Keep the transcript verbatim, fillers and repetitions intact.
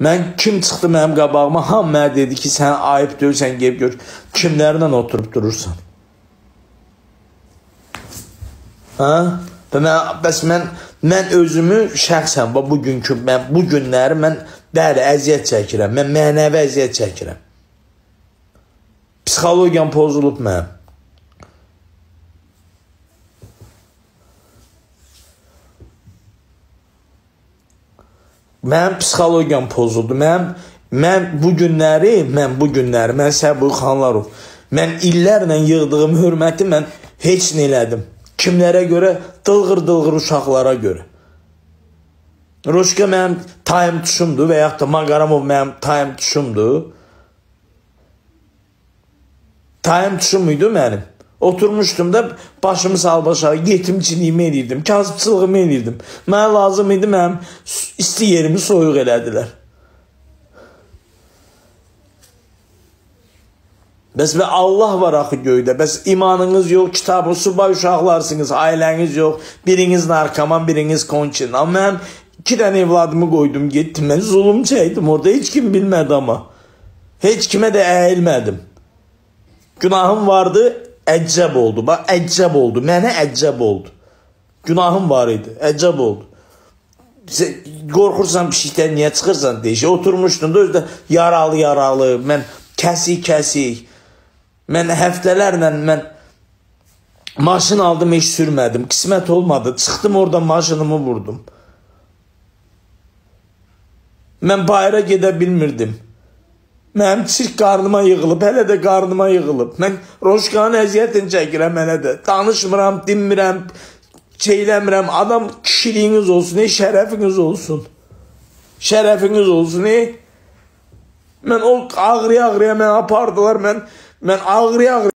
Mən kim çıxdı mənim qabağıma, ham mənə dedi ki, sən ayıb deyilsən, gelib gör, kimlərlə oturub durursan. Ha? Və mən, bəs mən, mən özümü şəxsən, bugünkü, mən, bu günləri mən bəli, əziyyət çəkirəm, mən mənəvi əziyyət çəkirəm. Psixologiyam pozulub mənim. Mənim psixologiyam pozuldu. Mən, mən bu günləri, mən bu günləri, mən Səbuhi Xanlarov, mən illərlə yığdığım hörməti mən heç nə elədim. Kimlərə görə? Dılğır-dılğır uşaqlara görə. Roşka mənim tayım tuşumdur və yaxud da Maqaramov mənim tayım tuşumdur. Tayım tuşum muydu mənim? Oturmuşdum da başımı sal başa, yetimçiliyimi edirdim, kasıbçılığımı edirdim. Mənə lazım idi, mənim isti yerimi soyuq elədilər. Bəs və Allah var axı göydə, bəs imanınız yox, kitabı, subay uşaqlarsınız, ailəniz yox, biriniz narkoman, biriniz konçin. Amma mən iki dənə evladımı qoydum, getdim, mən zulüm çəkdim orada, heç kim bilmədi amma. Heç kimə də əyilmədim. Günahım vardı, əccəb oldu. Bax, əccəb oldu. Mənə əccəb oldu. Günahım var idi. Əccəb oldu. Qorxursan pişikdən niyə çıxırsan deyişə. Oturmuşdun da özdə yaralı-yaralı. Mən kəsik-kəsik. Mən həftələrlə mən maşın aldım, heç sürmədim. Qismət olmadı. Çıxdım oradan maşınımı vurdum. Mən bayıra gedə bilmirdim. Mənim çirk qarnıma yığılıb, hələ də qarnıma yığılıb. Mən Roşkanın əziyyətini çəkirəm hələ də. Danışmıram, dinmirəm, şeyləmirəm. Adam kişiliyiniz olsun, ey, şərəfiniz olsun. Şərəfiniz olsun, ey. Mən o ağrıya-ağrıya mən apardılar, mən, mən ağrıya-ağrıya